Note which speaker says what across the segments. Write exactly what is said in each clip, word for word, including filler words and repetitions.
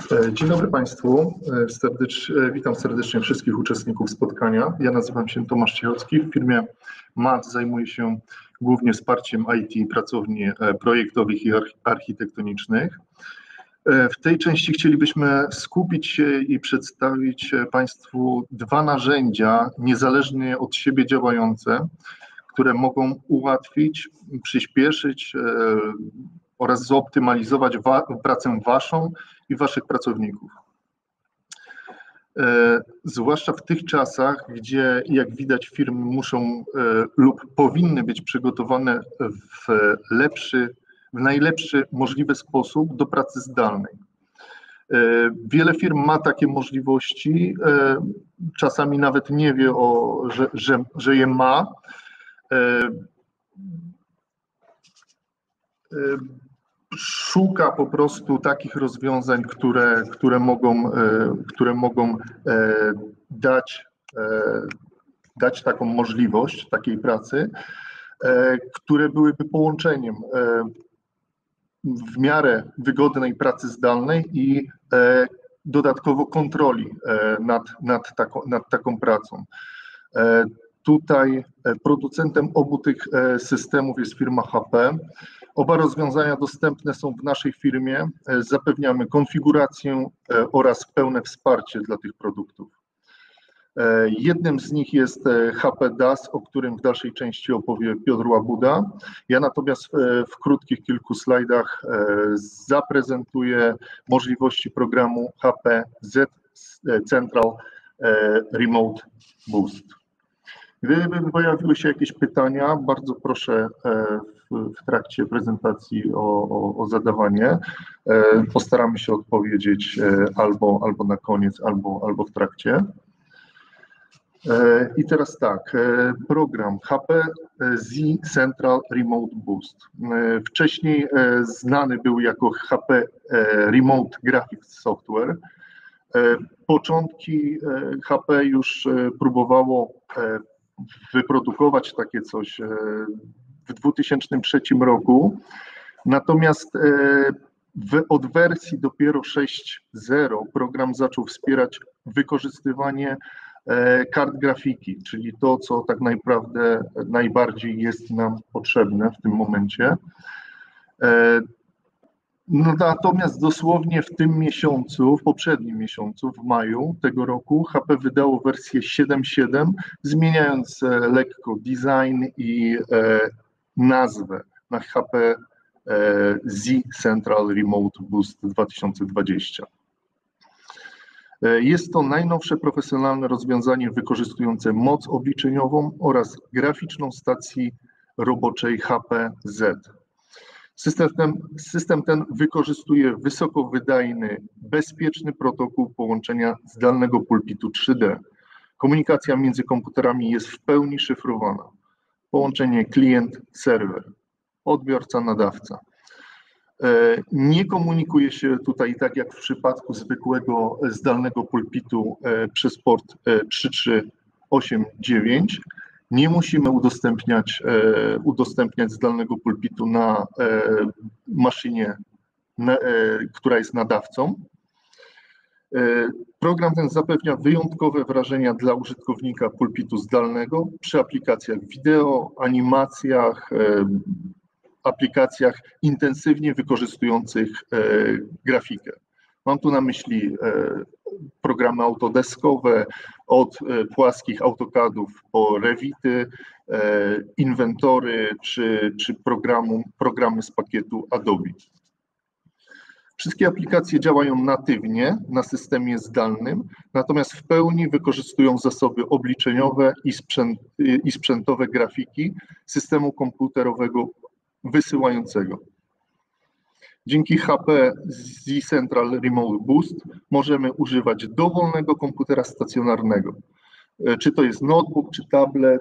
Speaker 1: Dzień dobry Państwu. Serdecz, witam serdecznie wszystkich uczestników spotkania. Ja nazywam się Tomasz Ciechocki. W firmie M A T zajmuję się głównie wsparciem I T pracowni projektowych i architektonicznych. W tej części chcielibyśmy skupić się i przedstawić Państwu dwa narzędzia niezależnie od siebie działające, które mogą ułatwić, przyspieszyć oraz zoptymalizować wa pracę Waszą i Waszych pracowników. E, zwłaszcza w tych czasach, gdzie jak widać firmy muszą e, lub powinny być przygotowane w lepszy, w najlepszy możliwy sposób do pracy zdalnej. E, wiele firm ma takie możliwości, e, czasami nawet nie wie, o, że, że, że je ma. E, e, Szuka po prostu takich rozwiązań, które, które mogą, które mogą dać, dać taką możliwość takiej pracy, które byłyby połączeniem w miarę wygodnej pracy zdalnej i dodatkowo kontroli nad, nad, taką, nad taką pracą. Tutaj producentem obu tych systemów jest firma H P. Oba rozwiązania dostępne są w naszej firmie. Zapewniamy konfigurację oraz pełne wsparcie dla tych produktów. Jednym z nich jest H P D A S, o którym w dalszej części opowie Piotr Łabuda. Ja natomiast w krótkich kilku slajdach zaprezentuję możliwości programu H P Z Central Remote Boost. Gdyby pojawiły się jakieś pytania, bardzo proszę w, w trakcie prezentacji o, o, o zadawanie. Postaramy się odpowiedzieć albo, albo na koniec, albo, albo w trakcie. I teraz tak, program H P Z Central Remote Boost. Wcześniej znany był jako H P Remote Graphics Software. Początki H P już próbowało wyprodukować takie coś w dwa tysiące trzecim roku, natomiast w, od wersji dopiero sześć zero program zaczął wspierać wykorzystywanie kart grafiki, czyli to, co tak naprawdę najbardziej jest nam potrzebne w tym momencie. No, natomiast dosłownie w tym miesiącu, w poprzednim miesiącu, w maju tego roku, H P wydało wersję siedem siedem, zmieniając lekko design i e, nazwę na H P e, Z Central Remote Boost dwa tysiące dwadzieścia. Jest to najnowsze profesjonalne rozwiązanie wykorzystujące moc obliczeniową oraz graficzną stacji roboczej H P Z. System ten, system ten wykorzystuje wysokowydajny, bezpieczny protokół połączenia zdalnego pulpitu trzy D. Komunikacja między komputerami jest w pełni szyfrowana. Połączenie klient-serwer, odbiorca-nadawca. Nie komunikuje się tutaj tak jak w przypadku zwykłego zdalnego pulpitu przez port trzy trzy osiem dziewięć. Nie musimy udostępniać, udostępniać zdalnego pulpitu na maszynie, na, która jest nadawcą. Program ten zapewnia wyjątkowe wrażenia dla użytkownika pulpitu zdalnego przy aplikacjach wideo, animacjach, aplikacjach intensywnie wykorzystujących grafikę. Mam tu na myśli programy autodeskowe, od płaskich AutoCADów po Revity, inwentory czy, czy programu, programy z pakietu Adobe. Wszystkie aplikacje działają natywnie na systemie zdalnym, natomiast w pełni wykorzystują zasoby obliczeniowe i, sprzęt, i sprzętowe grafiki systemu komputerowego wysyłającego. Dzięki H P Z Central Remote Boost możemy używać dowolnego komputera stacjonarnego. Czy to jest notebook, czy tablet,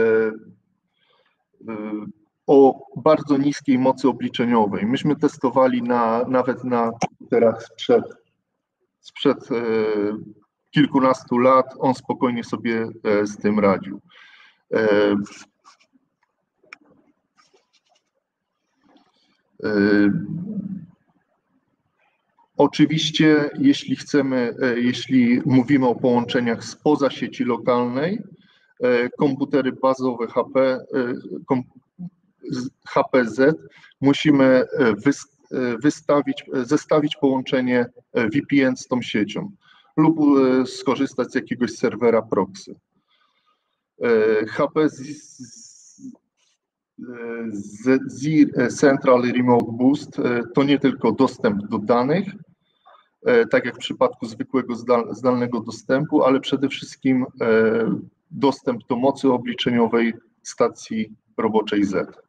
Speaker 1: o bardzo niskiej mocy obliczeniowej. Myśmy testowali na, nawet na komputerach sprzed, sprzed kilkunastu lat. On spokojnie sobie z tym radził. Oczywiście, jeśli chcemy, jeśli mówimy o połączeniach spoza sieci lokalnej, komputery bazowe H P, H P Z musimy wystawić, zestawić połączenie V P N z tą siecią lub skorzystać z jakiegoś serwera proxy. H P Z Central Remote Boost to nie tylko dostęp do danych, tak jak w przypadku zwykłego zdalnego dostępu, ale przede wszystkim dostęp do mocy obliczeniowej stacji roboczej Z.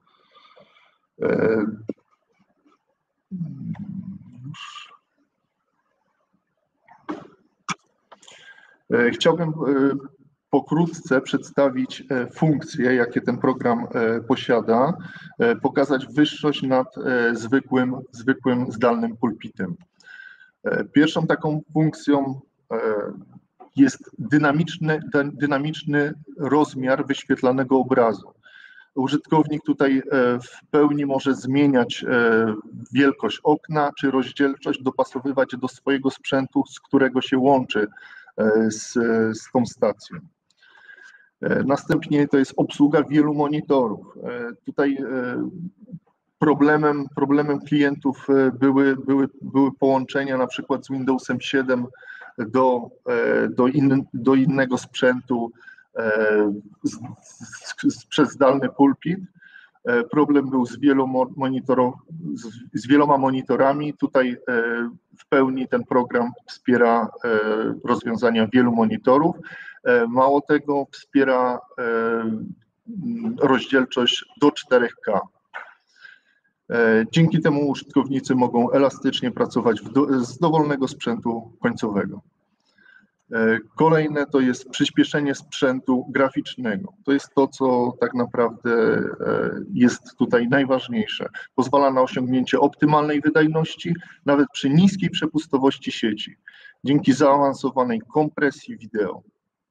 Speaker 1: Chciałbym pokrótce przedstawić funkcje, jakie ten program posiada, pokazać wyższość nad zwykłym, zwykłym zdalnym pulpitem. Pierwszą taką funkcją jest dynamiczny, dynamiczny rozmiar wyświetlanego obrazu. Użytkownik tutaj w pełni może zmieniać wielkość okna czy rozdzielczość, dopasowywać do swojego sprzętu, z którego się łączy z, z tą stacją. Następnie to jest obsługa wielu monitorów. Tutaj problemem, problemem klientów były, były, były połączenia na przykład z Windowsem siedem do, do, in, do innego sprzętu z, z, przez zdalny pulpit. Problem był z, z, z wieloma monitorami. Tutaj w pełni ten program wspiera rozwiązania wielu monitorów. Mało tego, wspiera rozdzielczość do czterech K. Dzięki temu użytkownicy mogą elastycznie pracować do, z dowolnego sprzętu końcowego. Kolejne to jest przyspieszenie sprzętu graficznego. To jest to, co tak naprawdę jest tutaj najważniejsze. Pozwala na osiągnięcie optymalnej wydajności, nawet przy niskiej przepustowości sieci, dzięki zaawansowanej kompresji wideo.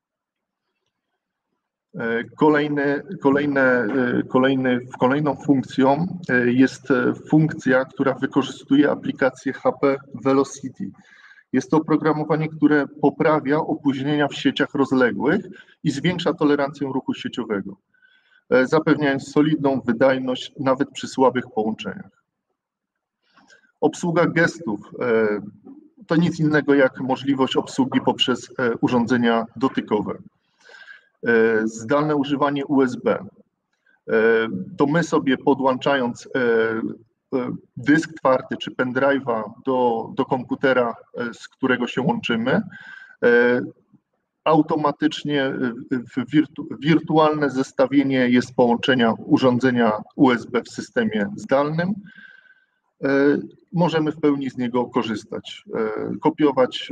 Speaker 1: Kolejny, kolejne, kolejny, kolejną funkcją jest funkcja, która wykorzystuje aplikację H P Velocity. Jest to oprogramowanie, które poprawia opóźnienia w sieciach rozległych i zwiększa tolerancję ruchu sieciowego, zapewniając solidną wydajność nawet przy słabych połączeniach. Obsługa gestów to nic innego jak możliwość obsługi poprzez urządzenia dotykowe. Zdalne używanie U S B. To my sobie podłączając dysk twardy czy pendrive'a do, do komputera, z którego się łączymy, automatycznie wirtu, wirtualne zestawienie jest połączenia urządzenia U S B w systemie zdalnym. Możemy w pełni z niego korzystać, kopiować,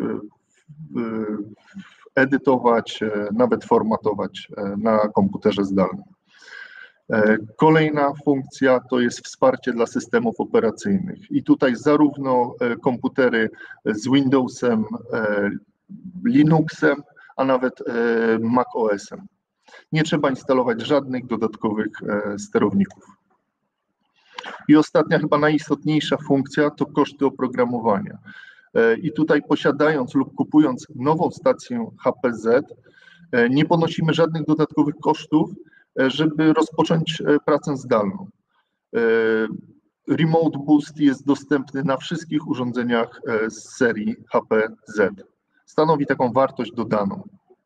Speaker 1: edytować, nawet formatować na komputerze zdalnym. Kolejna funkcja to jest wsparcie dla systemów operacyjnych i tutaj zarówno komputery z Windowsem, Linuxem, a nawet macOSem. Nie trzeba instalować żadnych dodatkowych sterowników. I ostatnia, chyba najistotniejsza funkcja to koszty oprogramowania. I tutaj posiadając lub kupując nową stację H P Z, nie ponosimy żadnych dodatkowych kosztów, żeby rozpocząć pracę zdalną. Remote Boost jest dostępny na wszystkich urządzeniach z serii H P Z. Stanowi taką wartość dodaną.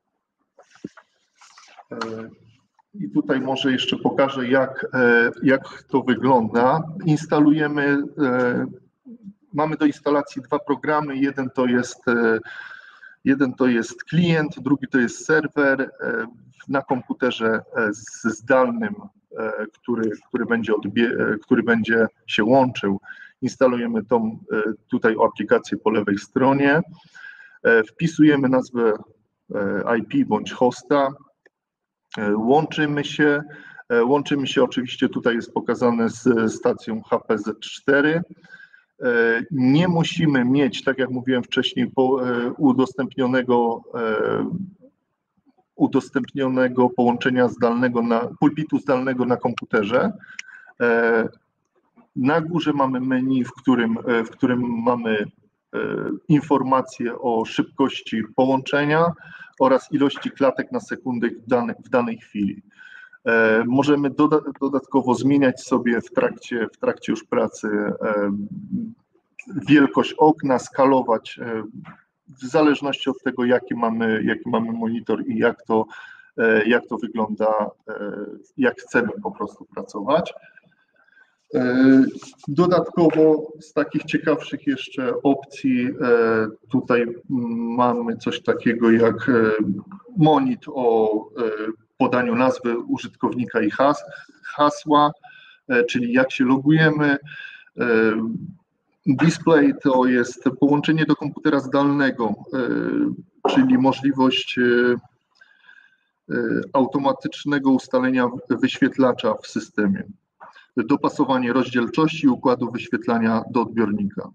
Speaker 1: I tutaj może jeszcze pokażę, jak, jak to wygląda. Instalujemy, mamy do instalacji dwa programy. Jeden to jest, jeden to jest klient, drugi to jest serwer na komputerze zdalnym, który, który, będzie odbie, który będzie się łączył. Instalujemy tą tutaj aplikację po lewej stronie. Wpisujemy nazwę I P bądź hosta. Łączymy się, łączymy się oczywiście, tutaj jest pokazane z stacją H P Z cztery. Nie musimy mieć, tak jak mówiłem wcześniej, udostępnionego, udostępnionego połączenia zdalnego, na pulpitu zdalnego na komputerze. Na górze mamy menu, w którym, w którym mamy informacje o szybkości połączenia oraz ilości klatek na sekundę w danej, w danej chwili. Możemy doda dodatkowo zmieniać sobie w trakcie, w trakcie już pracy wielkość okna, skalować w zależności od tego, jaki mamy, jaki mamy monitor i jak to, jak to wygląda, jak chcemy po prostu pracować. Dodatkowo z takich ciekawszych jeszcze opcji tutaj mamy coś takiego jak monit o podaniu nazwy użytkownika i has, hasła, czyli jak się logujemy. Display to jest połączenie do komputera zdalnego, czyli możliwość automatycznego ustalenia wyświetlacza w systemie. Dopasowanie rozdzielczości układu wyświetlania do odbiornika.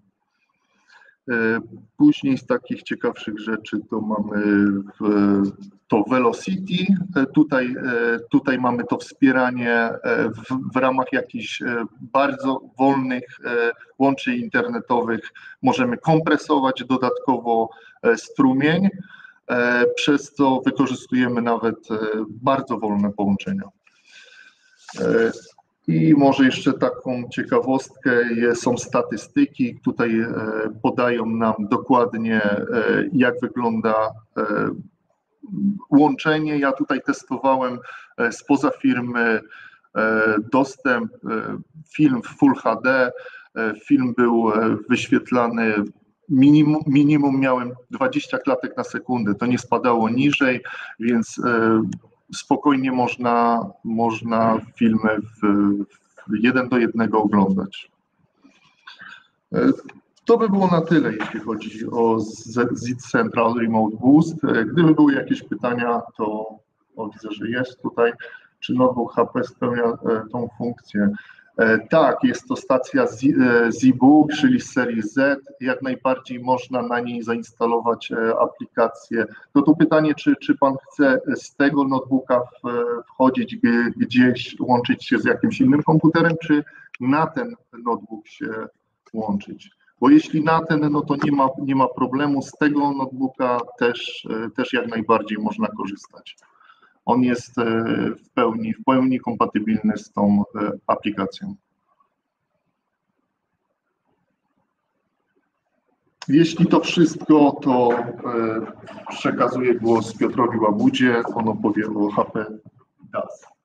Speaker 1: Później z takich ciekawszych rzeczy to mamy to Velocity. Tutaj, tutaj mamy to wspieranie w, w ramach jakichś bardzo wolnych łączy internetowych. Możemy kompresować dodatkowo strumień, przez co wykorzystujemy nawet bardzo wolne połączenia. I może jeszcze taką ciekawostkę, są statystyki, tutaj podają nam dokładnie, jak wygląda łączenie. Ja tutaj testowałem spoza firmy dostęp, film w Full H D, film był wyświetlany, minimum, minimum miałem dwadzieścia klatek na sekundę, to nie spadało niżej, więc spokojnie można, można filmy w, w jeden do jednego oglądać. To by było na tyle, jeśli chodzi o Z I T Central Remote Boost. Gdyby były jakieś pytania, to o, widzę, że jest tutaj. Czy notebook H P spełnia tą funkcję? Tak, jest to stacja ZBook, czyli z serii Z. Jak najbardziej można na niej zainstalować aplikację. To tu pytanie, czy, czy Pan chce z tego notebooka wchodzić gdzieś, łączyć się z jakimś innym komputerem, czy na ten notebook się łączyć? Bo jeśli na ten, no to nie ma, nie ma problemu. Z tego notebooka też, też jak najbardziej można korzystać. On jest w pełni, w pełni kompatybilny z tą aplikacją. Jeśli to wszystko, to przekazuję głos Piotrowi Łabudzie. On opowie o H P D A S.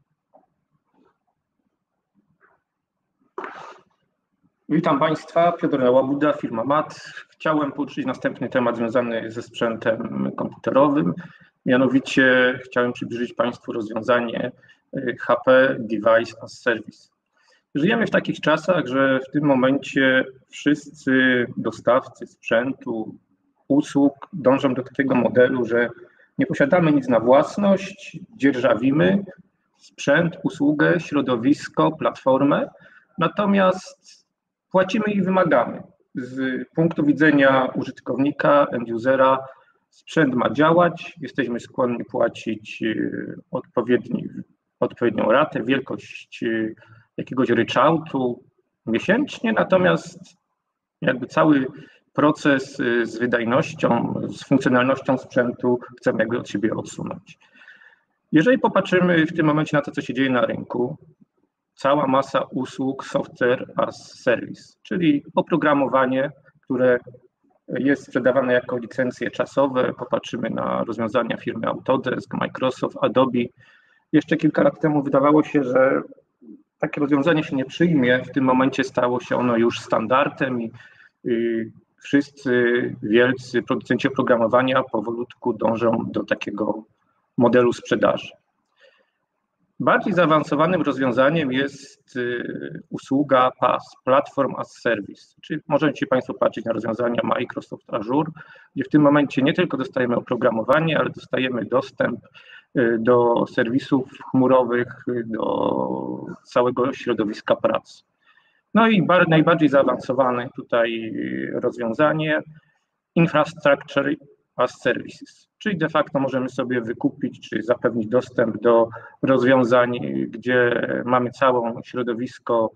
Speaker 2: Witam Państwa, Piotr Łabuda, firma M A T. Chciałem poruszyć następny temat związany ze sprzętem komputerowym. Mianowicie chciałem przybliżyć Państwu rozwiązanie H P Device as Service. Żyjemy w takich czasach, że w tym momencie wszyscy dostawcy sprzętu, usług dążą do takiego modelu, że nie posiadamy nic na własność, dzierżawimy sprzęt, usługę, środowisko, platformę, natomiast płacimy i wymagamy. Z punktu widzenia użytkownika, end-usera, sprzęt ma działać, jesteśmy skłonni płacić odpowiedni, odpowiednią ratę, wielkość jakiegoś ryczałtu miesięcznie, natomiast jakby cały proces z wydajnością, z funkcjonalnością sprzętu chcemy jakby od siebie odsunąć. Jeżeli popatrzymy w tym momencie na to, co się dzieje na rynku, cała masa usług software as service, czyli oprogramowanie, które jest sprzedawane jako licencje czasowe. Popatrzymy na rozwiązania firmy Autodesk, Microsoft, Adobe. Jeszcze kilka lat temu wydawało się, że takie rozwiązanie się nie przyjmie. W tym momencie stało się ono już standardem i wszyscy wielcy producenci oprogramowania powolutku dążą do takiego modelu sprzedaży. Bardziej zaawansowanym rozwiązaniem jest usługa P A S, Platform as Service, czyli możecie Państwo patrzeć na rozwiązania Microsoft Azure, gdzie w tym momencie nie tylko dostajemy oprogramowanie, ale dostajemy dostęp do serwisów chmurowych, do całego środowiska pracy. No i najbardziej zaawansowane tutaj rozwiązanie Infrastructure as Services, czyli de facto możemy sobie wykupić czy zapewnić dostęp do rozwiązań, gdzie mamy całe środowisko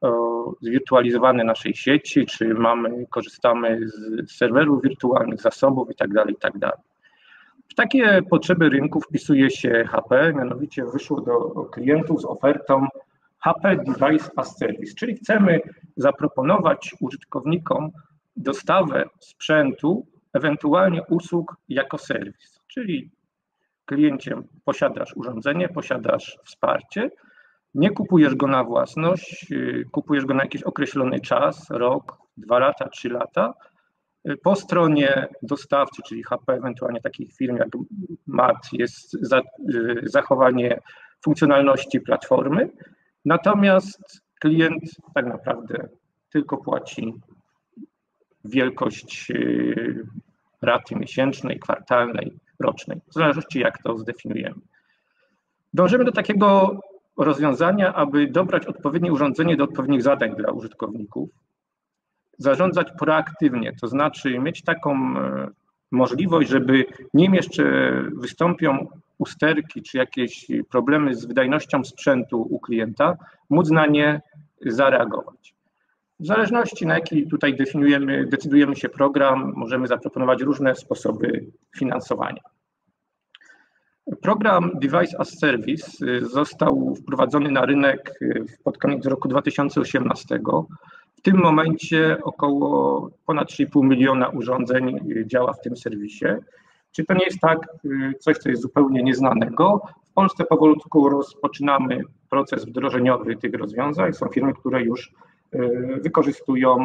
Speaker 2: zwirtualizowane naszej sieci, czy mamy, korzystamy z serwerów wirtualnych, zasobów itd., itd. W takie potrzeby rynku wpisuje się H P, mianowicie wyszło do klientów z ofertą H P Device as Service, czyli chcemy zaproponować użytkownikom dostawę sprzętu, ewentualnie usług jako serwis, czyli kliencie posiadasz urządzenie, posiadasz wsparcie, nie kupujesz go na własność, kupujesz go na jakiś określony czas, rok, dwa lata, trzy lata. Po stronie dostawcy, czyli H P, ewentualnie takich firm jak M A T, jest za, zachowanie funkcjonalności platformy, natomiast klient tak naprawdę tylko płaci wielkość raty miesięcznej, kwartalnej, rocznej, w zależności jak to zdefiniujemy. Dążymy do takiego rozwiązania, aby dobrać odpowiednie urządzenie do odpowiednich zadań dla użytkowników, zarządzać proaktywnie, to znaczy mieć taką możliwość, żeby nim jeszcze wystąpią usterki czy jakieś problemy z wydajnością sprzętu u klienta, móc na nie zareagować. W zależności na jaki tutaj definiujemy, decydujemy się program, możemy zaproponować różne sposoby finansowania. Program Device as Service został wprowadzony na rynek pod koniec roku dwa tysiące osiemnastego. W tym momencie około ponad trzy i pół miliona urządzeń działa w tym serwisie. Czy to nie jest tak coś, co jest zupełnie nieznanego? W Polsce powolutku rozpoczynamy proces wdrożeniowy tych rozwiązań. Są firmy, które już wykorzystują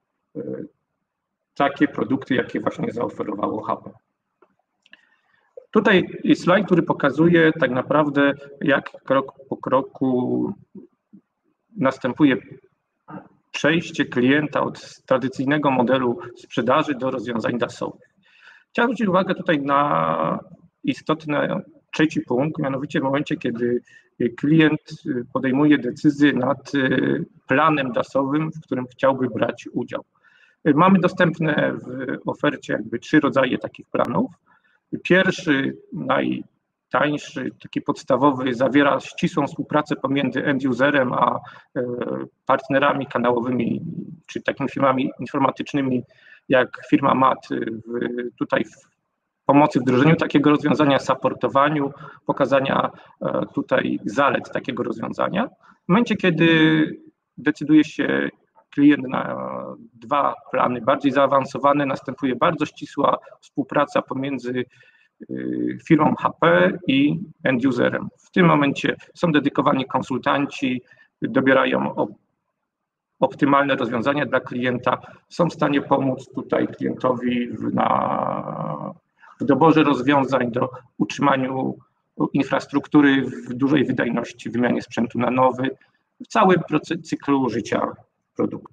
Speaker 2: takie produkty, jakie właśnie zaoferowało H P. Tutaj jest slajd, który pokazuje tak naprawdę, jak krok po kroku następuje przejście klienta od tradycyjnego modelu sprzedaży do rozwiązań dasowych. Chciałbym zwrócić uwagę tutaj na istotny trzeci punkt, mianowicie w momencie, kiedy klient podejmuje decyzję nad planem dasowym, w którym chciałby brać udział. Mamy dostępne w ofercie jakby trzy rodzaje takich planów. Pierwszy, najtańszy, taki podstawowy, zawiera ścisłą współpracę pomiędzy end-userem a partnerami kanałowymi, czy takimi firmami informatycznymi, jak firma M A T, w, tutaj w pomocy wdrożeniu takiego rozwiązania, supportowaniu, pokazania tutaj zalet takiego rozwiązania. W momencie, kiedy decyduje się klient na dwa plany bardziej zaawansowane, następuje bardzo ścisła współpraca pomiędzy firmą H P i end-userem. W tym momencie są dedykowani konsultanci, dobierają optymalne rozwiązania dla klienta, są w stanie pomóc tutaj klientowi w, na, w doborze rozwiązań, do utrzymaniu infrastruktury w dużej wydajności, wymianie sprzętu na nowy, w całym proces, cyklu życia produktu.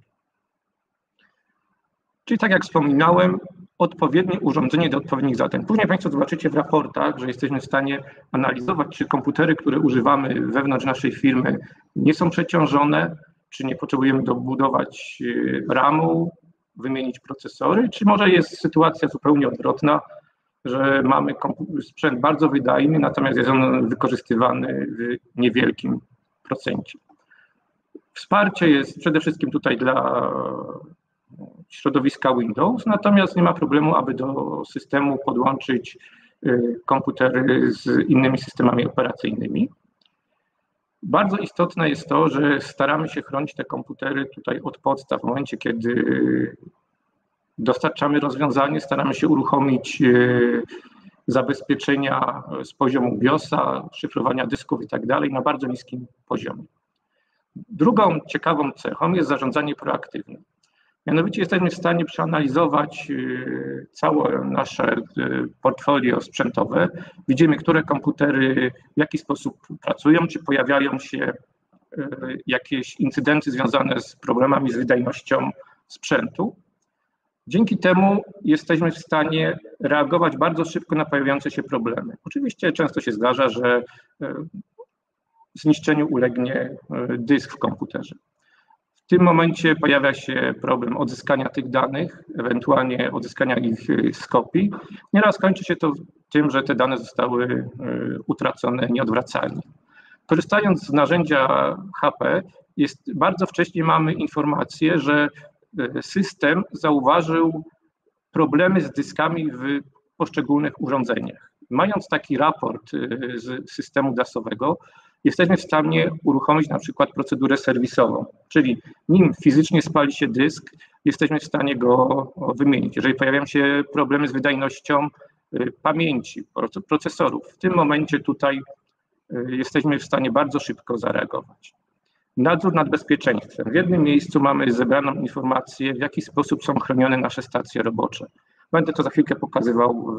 Speaker 2: Czyli tak jak wspominałem, odpowiednie urządzenie do odpowiednich zadań. Później Państwo zobaczycie w raportach, że jesteśmy w stanie analizować, czy komputery, które używamy wewnątrz naszej firmy, nie są przeciążone, czy nie potrzebujemy dobudować ramu, wymienić procesory, czy może jest sytuacja zupełnie odwrotna, że mamy sprzęt bardzo wydajny, natomiast jest on wykorzystywany w niewielkim procencie. Wsparcie jest przede wszystkim tutaj dla środowiska Windows, natomiast nie ma problemu, aby do systemu podłączyć komputery z innymi systemami operacyjnymi. Bardzo istotne jest to, że staramy się chronić te komputery tutaj od podstaw. W momencie, kiedy dostarczamy rozwiązanie, staramy się uruchomić zabezpieczenia z poziomu BIOSa, szyfrowania dysków i tak dalej na bardzo niskim poziomie. Drugą ciekawą cechą jest zarządzanie proaktywne. Mianowicie jesteśmy w stanie przeanalizować całe nasze portfolio sprzętowe. Widzimy, które komputery w jaki sposób pracują, czy pojawiają się jakieś incydenty związane z problemami z wydajnością sprzętu. Dzięki temu jesteśmy w stanie reagować bardzo szybko na pojawiające się problemy. Oczywiście często się zdarza, że zniszczeniu ulegnie dysk w komputerze. W tym momencie pojawia się problem odzyskania tych danych, ewentualnie odzyskania ich z kopii. Nieraz kończy się to tym, że te dane zostały utracone nieodwracalnie. Korzystając z narzędzia H P, jest, bardzo wcześnie mamy informację, że system zauważył problemy z dyskami w poszczególnych urządzeniach. Mając taki raport z systemu dasowego, jesteśmy w stanie uruchomić na przykład procedurę serwisową, czyli nim fizycznie spali się dysk, jesteśmy w stanie go wymienić. Jeżeli pojawiają się problemy z wydajnością pamięci, procesorów, w tym momencie tutaj jesteśmy w stanie bardzo szybko zareagować. Nadzór nad bezpieczeństwem. W jednym miejscu mamy zebraną informację, w jaki sposób są chronione nasze stacje robocze. Będę to za chwilkę pokazywał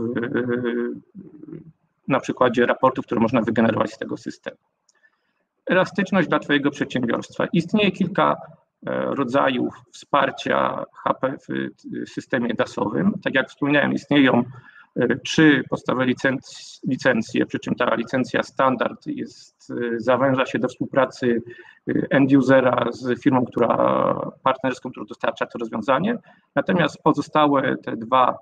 Speaker 2: na przykładzie raportów, które można wygenerować z tego systemu. Elastyczność dla Twojego przedsiębiorstwa. Istnieje kilka rodzajów wsparcia H P w systemie dasowym. Tak jak wspomniałem, istnieją trzy podstawowe licencje, przy czym ta licencja standard jest, zawęża się do współpracy end-usera z firmą, która partnerską, która dostarcza to rozwiązanie. Natomiast pozostałe te dwa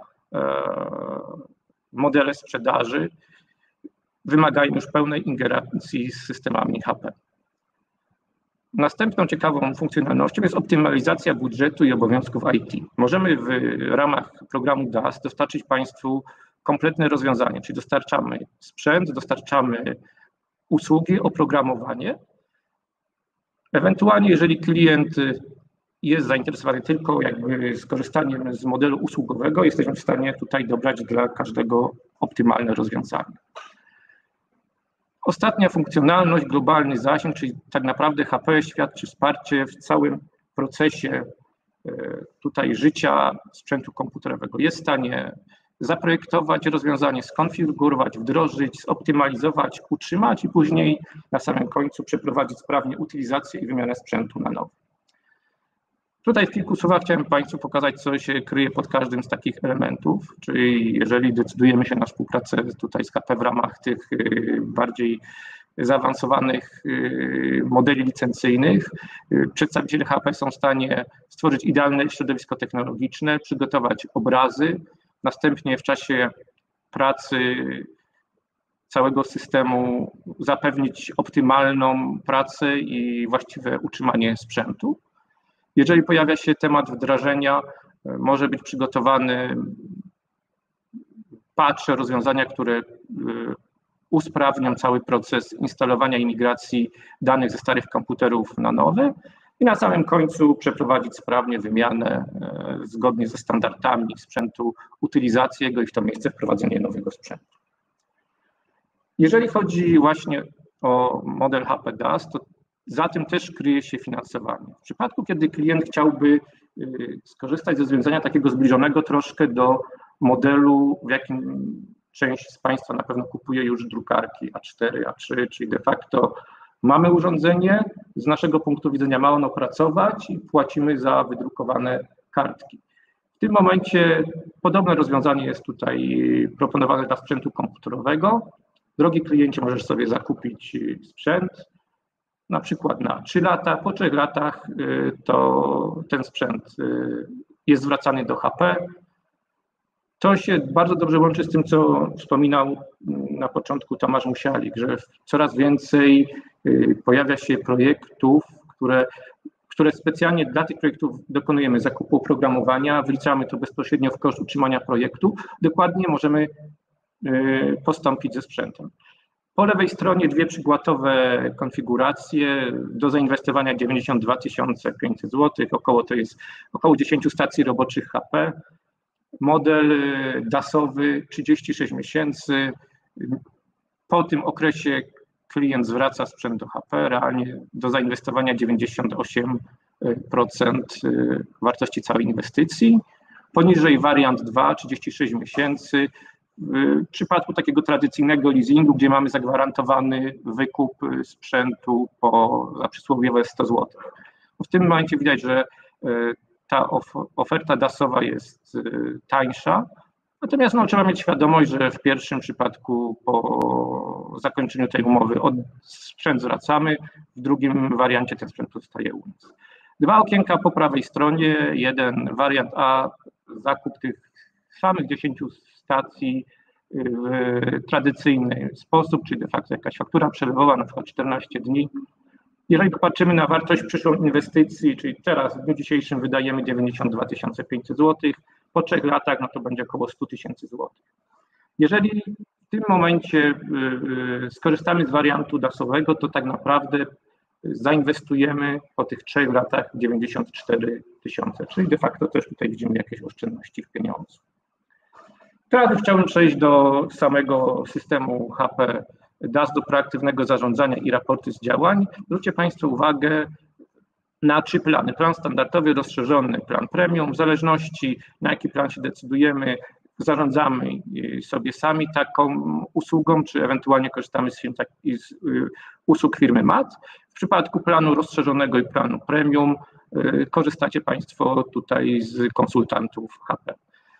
Speaker 2: modele sprzedaży wymagają już pełnej ingerencji z systemami H P. Następną ciekawą funkcjonalnością jest optymalizacja budżetu i obowiązków I T. Możemy w ramach programu D A S dostarczyć Państwu kompletne rozwiązanie, czyli dostarczamy sprzęt, dostarczamy usługi, oprogramowanie. Ewentualnie, jeżeli klient jest zainteresowany tylko jakby skorzystaniem z modelu usługowego, jesteśmy w stanie tutaj dobrać dla każdego optymalne rozwiązanie. Ostatnia funkcjonalność, globalny zasięg, czyli tak naprawdę H P świadczy wsparcie w całym procesie tutaj życia sprzętu komputerowego. Jest w stanie zaprojektować rozwiązanie, skonfigurować, wdrożyć, zoptymalizować, utrzymać i później na samym końcu przeprowadzić sprawnie utylizację i wymianę sprzętu na nowy. Tutaj w kilku słowach chciałem Państwu pokazać, co się kryje pod każdym z takich elementów, czyli jeżeli decydujemy się na współpracę tutaj z H P w ramach tych bardziej zaawansowanych modeli licencyjnych, przedstawiciele H P są w stanie stworzyć idealne środowisko technologiczne, przygotować obrazy, następnie w czasie pracy całego systemu zapewnić optymalną pracę i właściwe utrzymanie sprzętu. Jeżeli pojawia się temat wdrażania, może być przygotowany patch, rozwiązania, które usprawnią cały proces instalowania i migracji danych ze starych komputerów na nowe i na samym końcu przeprowadzić sprawnie wymianę zgodnie ze standardami sprzętu, utylizację go i w to miejsce wprowadzenie nowego sprzętu. Jeżeli chodzi właśnie o model H P D A S, to za tym też kryje się finansowanie. W przypadku, kiedy klient chciałby skorzystać ze rozwiązania takiego zbliżonego troszkę do modelu, w jakim część z Państwa na pewno kupuje już drukarki A cztery, A trzy, czyli de facto mamy urządzenie, z naszego punktu widzenia ma ono pracować i płacimy za wydrukowane kartki. W tym momencie podobne rozwiązanie jest tutaj proponowane dla sprzętu komputerowego. Drogi kliencie, możesz sobie zakupić sprzęt, na przykład na trzy lata, po trzech latach to ten sprzęt jest zwracany do H P. To się bardzo dobrze łączy z tym, co wspominał na początku Tomasz Musialik, że coraz więcej pojawia się projektów, które, które specjalnie dla tych projektów dokonujemy zakupu oprogramowania, wliczamy to bezpośrednio w koszt utrzymania projektu, dokładnie możemy postąpić ze sprzętem. Po lewej stronie dwie przykładowe konfiguracje do zainwestowania dziewięćdziesiąt dwa tysiące pięćset złotych, około to jest około dziesięć stacji roboczych H P. Model dasowy trzydzieści sześć miesięcy. Po tym okresie klient zwraca sprzęt do H P, realnie do zainwestowania dziewięćdziesiąt osiem procent wartości całej inwestycji. Poniżej wariant dwa, trzydzieści sześć miesięcy. W przypadku takiego tradycyjnego leasingu, gdzie mamy zagwarantowany wykup sprzętu po za przysłowiowe sto złotych. W tym momencie widać, że ta oferta dasowa jest tańsza, natomiast no, trzeba mieć świadomość, że w pierwszym przypadku po zakończeniu tej umowy od sprzęt zwracamy, w drugim wariancie ten sprzęt zostaje u nas. Dwa okienka po prawej stronie, jeden wariant A, zakup tych samych dziesięciu stacji w tradycyjny sposób, czyli de facto jakaś faktura przelewowa, na przykład czternaście dni Jeżeli popatrzymy na wartość przyszłą inwestycji, czyli teraz w dniu dzisiejszym wydajemy dziewięćdziesiąt dwa tysiące pięćset złotych, po trzech latach no to będzie około sto tysięcy złotych. Jeżeli w tym momencie skorzystamy z wariantu dasowego, to tak naprawdę zainwestujemy po tych trzech latach dziewięćdziesiąt cztery tysiące, czyli de facto też tutaj widzimy jakieś oszczędności w pieniądzu. Teraz chciałbym przejść do samego systemu H P D A S, do proaktywnego zarządzania i raporty z działań. Zwróćcie Państwo uwagę na trzy plany. Plan standardowy, rozszerzony, plan premium. W zależności na jaki plan się decydujemy, zarządzamy sobie sami taką usługą, czy ewentualnie korzystamy z, firm, tak, z usług firmy M A T. W przypadku planu rozszerzonego i planu premium korzystacie Państwo tutaj z konsultantów H P.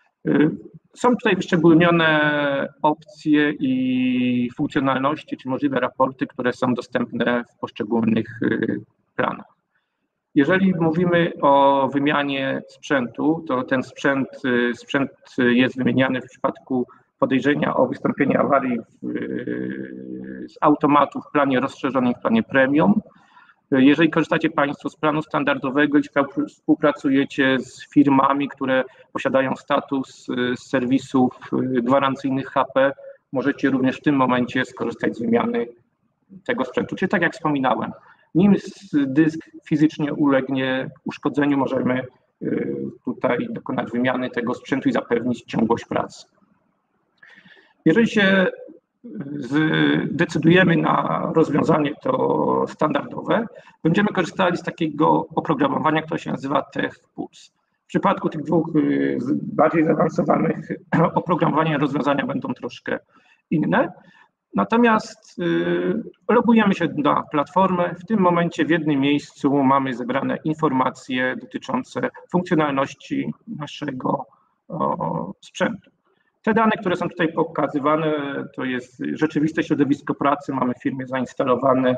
Speaker 2: Są tutaj wyszczególnione opcje i funkcjonalności, czy możliwe raporty, które są dostępne w poszczególnych planach. Jeżeli mówimy o wymianie sprzętu, to ten sprzęt, sprzęt jest wymieniany w przypadku podejrzenia o wystąpienie awarii z automatu w planie rozszerzonym, w planie premium. Jeżeli korzystacie Państwo z planu standardowego i współpracujecie z firmami, które posiadają status serwisów gwarancyjnych H P, możecie również w tym momencie skorzystać z wymiany tego sprzętu. Czyli tak jak wspominałem, nim dysk fizycznie ulegnie uszkodzeniu, możemy tutaj dokonać wymiany tego sprzętu i zapewnić ciągłość pracy. Jeżeli się zdecydujemy na rozwiązanie to standardowe, będziemy korzystali z takiego oprogramowania, które się nazywa TechPulse. W przypadku tych dwóch bardziej zaawansowanych oprogramowania rozwiązania będą troszkę inne. Natomiast logujemy się na platformę. W tym momencie w jednym miejscu mamy zebrane informacje dotyczące funkcjonalności naszego sprzętu. Te dane, które są tutaj pokazywane, to jest rzeczywiste środowisko pracy. Mamy w firmie zainstalowane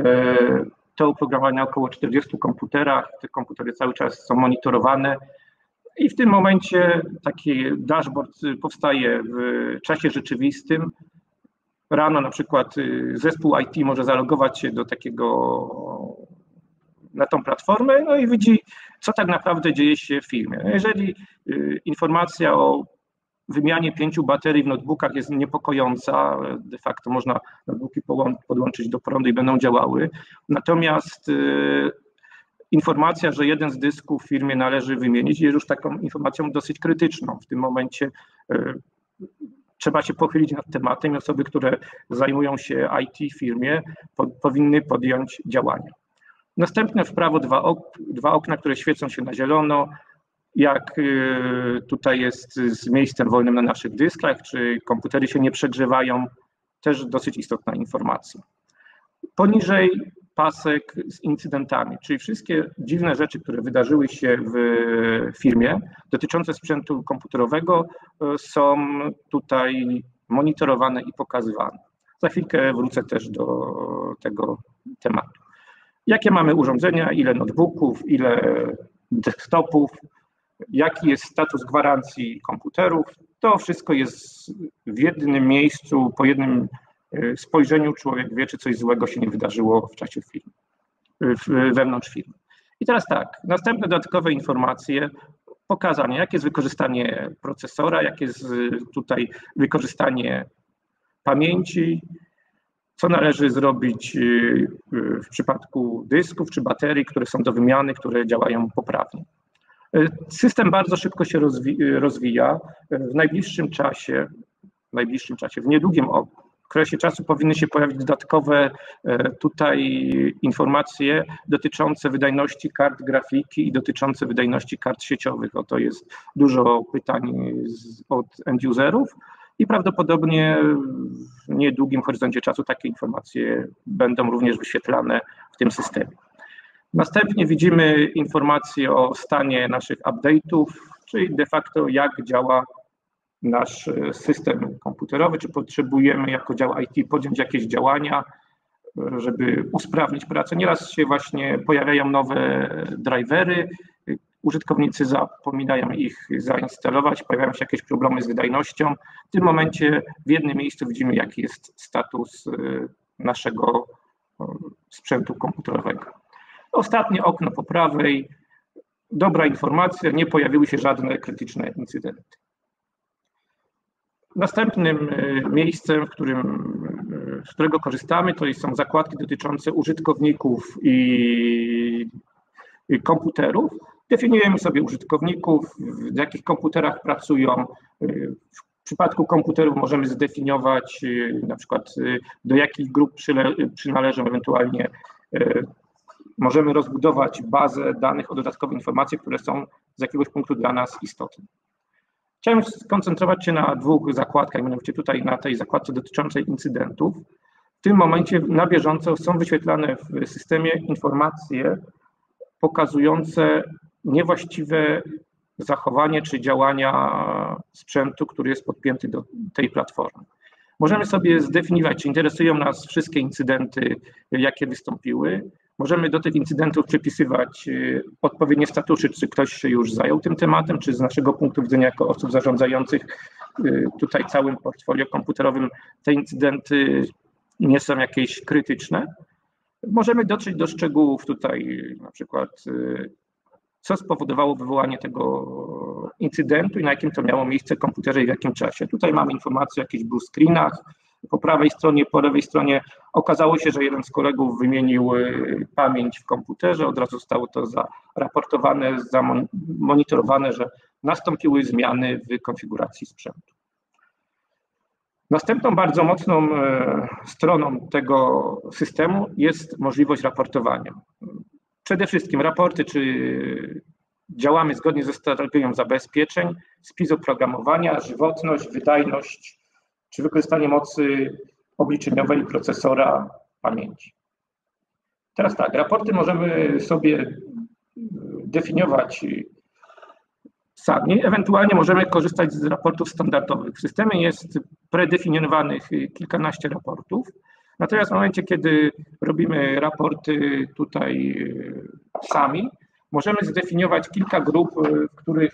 Speaker 2: to oprogramowanie na około czterdziestu komputerach. Te komputery cały czas są monitorowane i w tym momencie taki dashboard powstaje w czasie rzeczywistym. Rano na przykład zespół I T może zalogować się do takiego, na tą platformę, no i widzi, co tak naprawdę dzieje się w firmie. Jeżeli informacja o wymianie pięciu baterii w notebookach jest niepokojąca, de facto można notebooki podłączyć do prądu i będą działały, natomiast informacja, że jeden z dysków w firmie należy wymienić, jest już taką informacją dosyć krytyczną. W tym momencie trzeba się pochylić nad tematem i osoby, które zajmują się I T w firmie, po, powinny podjąć działania. Następne w prawo dwa, ok, dwa okna, które świecą się na zielono, jak tutaj jest z miejscem wolnym na naszych dyskach, czy komputery się nie przegrzewają, też dosyć istotna informacja. Poniżej pasek z incydentami, czyli wszystkie dziwne rzeczy, które wydarzyły się w firmie dotyczące sprzętu komputerowego, są tutaj monitorowane i pokazywane. Za chwilkę wrócę też do tego tematu. Jakie mamy urządzenia, ile notebooków, ile desktopów, jaki jest status gwarancji komputerów, to wszystko jest w jednym miejscu, po jednym spojrzeniu człowiek wie, czy coś złego się nie wydarzyło w czasie firmy, wewnątrz firmy. I teraz tak, następne dodatkowe informacje, pokazanie, jakie jest wykorzystanie procesora, jakie jest tutaj wykorzystanie pamięci, co należy zrobić w przypadku dysków czy baterii, które są do wymiany, które działają poprawnie. System bardzo szybko się rozwija. W najbliższym czasie, w najbliższym czasie, w niedługim okresie czasu powinny się pojawić dodatkowe tutaj informacje dotyczące wydajności kart grafiki i dotyczące wydajności kart sieciowych. O to jest dużo pytań od end-userów i prawdopodobnie w niedługim horyzoncie czasu takie informacje będą również wyświetlane w tym systemie. Następnie widzimy informacje o stanie naszych update'ów, czyli de facto jak działa nasz system komputerowy, czy potrzebujemy jako dział I T podjąć jakieś działania, żeby usprawnić pracę. Nieraz się właśnie pojawiają nowe drivery, użytkownicy zapominają ich zainstalować, pojawiają się jakieś problemy z wydajnością. W tym momencie w jednym miejscu widzimy, jaki jest status naszego sprzętu komputerowego. Ostatnie okno po prawej, dobra informacja, nie pojawiły się żadne krytyczne incydenty. Następnym miejscem, w którym, z którego korzystamy, to są zakładki dotyczące użytkowników i, i komputerów. Definiujemy sobie użytkowników, w jakich komputerach pracują. W przypadku komputerów możemy zdefiniować na przykład do jakich grup przynależą, ewentualnie możemy rozbudować bazę danych o dodatkowe informacje, które są z jakiegoś punktu dla nas istotne. Chciałem skoncentrować się na dwóch zakładkach, mianowicie tutaj na tej zakładce dotyczącej incydentów. W tym momencie na bieżąco są wyświetlane w systemie informacje pokazujące niewłaściwe zachowanie czy działania sprzętu, który jest podpięty do tej platformy. Możemy sobie zdefiniować, czy interesują nas wszystkie incydenty, jakie wystąpiły. Możemy do tych incydentów przypisywać odpowiednie statusy, czy ktoś się już zajął tym tematem, czy z naszego punktu widzenia jako osób zarządzających tutaj całym portfolio komputerowym te incydenty nie są jakieś krytyczne. Możemy dotrzeć do szczegółów tutaj, na przykład co spowodowało wywołanie tego incydentu i na jakim to miało miejsce komputerze i w jakim czasie. Tutaj mamy informacje o jakichś blue screenach. Po prawej stronie, po lewej stronie okazało się, że jeden z kolegów wymienił pamięć w komputerze. Od razu zostało to zaraportowane, zamonitorowane, że nastąpiły zmiany w konfiguracji sprzętu. Następną bardzo mocną stroną tego systemu jest możliwość raportowania. Przede wszystkim raporty, czy działamy zgodnie ze strategią zabezpieczeń, spis oprogramowania, żywotność, wydajność, czy wykorzystanie mocy obliczeniowej procesora pamięci. Teraz tak, raporty możemy sobie definiować sami, ewentualnie możemy korzystać z raportów standardowych. W systemie jest predefiniowanych kilkanaście raportów, natomiast w momencie, kiedy robimy raporty tutaj sami, możemy zdefiniować kilka grup, w których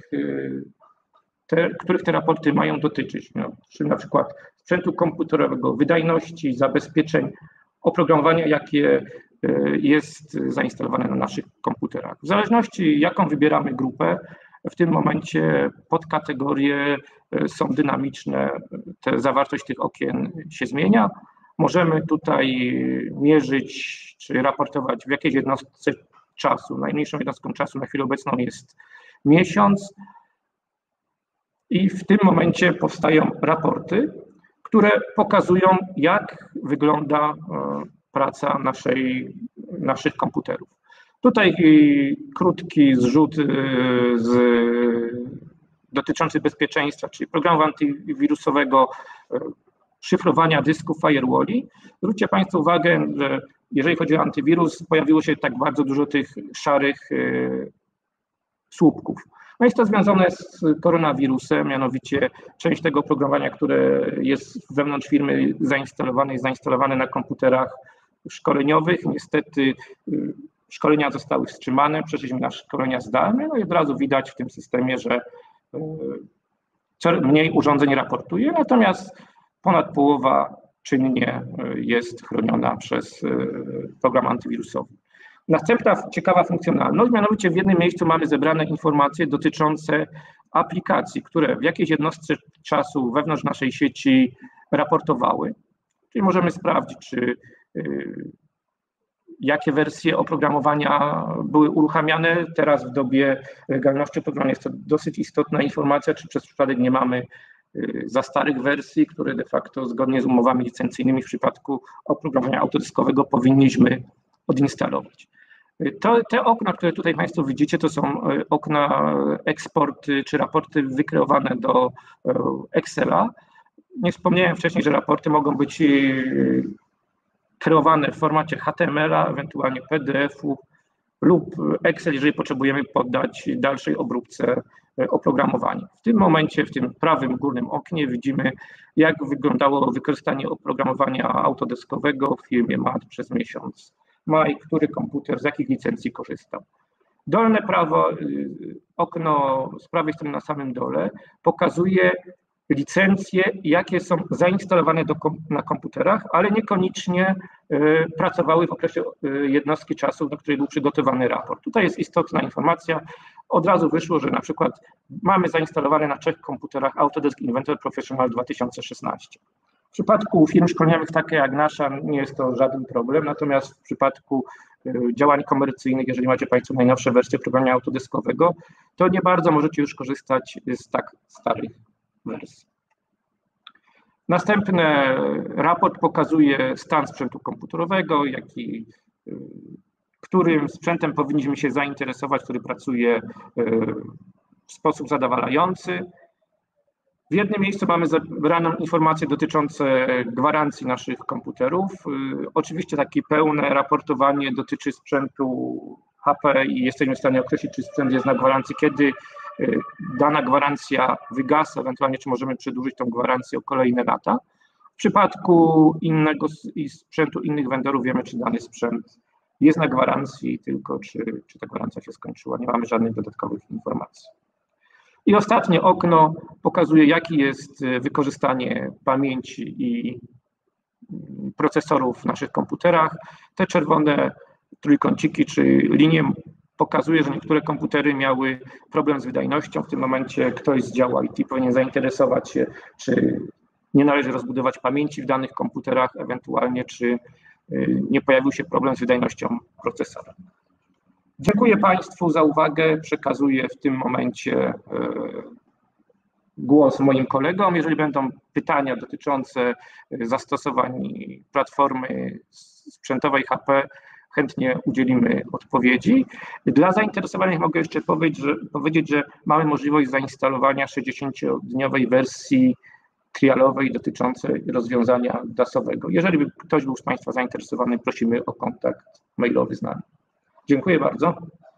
Speaker 2: te, których te raporty mają dotyczyć, no, czyli na przykład sprzętu komputerowego, wydajności, zabezpieczeń, oprogramowania, jakie jest zainstalowane na naszych komputerach. W zależności jaką wybieramy grupę, w tym momencie podkategorie są dynamiczne, te, zawartość tych okien się zmienia. Możemy tutaj mierzyć czy raportować w jakiejś jednostce czasu. Najmniejszą jednostką czasu na chwilę obecną jest miesiąc i w tym momencie powstają raporty, które pokazują, jak wygląda praca naszej, naszych komputerów. Tutaj krótki zrzut z, dotyczący bezpieczeństwa, czyli programu antywirusowego, szyfrowania dysków, firewalli. Zwróćcie Państwo uwagę, że jeżeli chodzi o antywirus, pojawiło się tak bardzo dużo tych szarych słupków. No jest to związane z koronawirusem, mianowicie część tego oprogramowania, które jest wewnątrz firmy zainstalowane, jest zainstalowane na komputerach szkoleniowych. Niestety szkolenia zostały wstrzymane, przeszliśmy na szkolenia zdalne, no i od razu widać w tym systemie, że coraz mniej urządzeń raportuje, natomiast ponad połowa czynnie jest chroniona przez program antywirusowy. Następna ciekawa funkcjonalność, mianowicie w jednym miejscu mamy zebrane informacje dotyczące aplikacji, które w jakiejś jednostce czasu wewnątrz naszej sieci raportowały. Czyli możemy sprawdzić, czy jakie wersje oprogramowania były uruchamiane. Teraz w dobie legalności oprogramowania jest to dosyć istotna informacja, czy przez przypadek nie mamy za starych wersji, które de facto zgodnie z umowami licencyjnymi w przypadku oprogramowania autodyskowego powinniśmy odinstalować. To, te okna, które tutaj Państwo widzicie, to są okna eksporty czy raporty wykreowane do Excela. Nie wspomniałem wcześniej, że raporty mogą być kreowane w formacie H T M L-a, ewentualnie P D F-u lub Excel, jeżeli potrzebujemy poddać dalszej obróbce oprogramowanie. W tym momencie, w tym prawym górnym oknie widzimy, jak wyglądało wykorzystanie oprogramowania autodeskowego w firmie M A T przez miesiąc maj, który komputer z jakich licencji korzystał. Dolne prawo, okno z prawej strony na samym dole pokazuje, licencje, jakie są zainstalowane do, na komputerach, ale niekoniecznie y, pracowały w okresie y, jednostki czasu, do której był przygotowany raport. Tutaj jest istotna informacja. Od razu wyszło, że na przykład mamy zainstalowane na trzech komputerach Autodesk Inventor Professional dwa tysiące szesnaście. W przypadku firm szkoleniowych takie jak nasza nie jest to żaden problem, natomiast w przypadku y, działań komercyjnych, jeżeli macie Państwo najnowsze wersje programu autodeskowego, to nie bardzo możecie już korzystać z tak starych wersji. Następny raport pokazuje stan sprzętu komputerowego, jaki, którym sprzętem powinniśmy się zainteresować, który pracuje w sposób zadowalający. W jednym miejscu mamy zebraną informacje dotyczące gwarancji naszych komputerów. Oczywiście takie pełne raportowanie dotyczy sprzętu H P i jesteśmy w stanie określić, czy sprzęt jest na gwarancji, kiedy dana gwarancja wygasa, ewentualnie czy możemy przedłużyć tą gwarancję o kolejne lata. W przypadku innego sprzętu, innych vendorów wiemy, czy dany sprzęt jest na gwarancji, tylko czy, czy ta gwarancja się skończyła. Nie mamy żadnych dodatkowych informacji. I ostatnie okno pokazuje, jakie jest wykorzystanie pamięci i procesorów w naszych komputerach. Te czerwone trójkąciki czy linie pokazuje, że niektóre komputery miały problem z wydajnością. W tym momencie ktoś z działu I T powinien zainteresować się, czy nie należy rozbudować pamięci w danych komputerach, ewentualnie czy nie pojawił się problem z wydajnością procesora. Dziękuję Państwu za uwagę. Przekazuję w tym momencie głos moim kolegom. Jeżeli będą pytania dotyczące zastosowań platformy sprzętowej H P, chętnie udzielimy odpowiedzi. Dla zainteresowanych mogę jeszcze powiedzieć, że, powiedzieć, że mamy możliwość zainstalowania sześćdziesięciodniowej wersji trialowej dotyczącej rozwiązania dasowego. Jeżeli ktoś był z Państwa zainteresowany, prosimy o kontakt mailowy z nami. Dziękuję bardzo.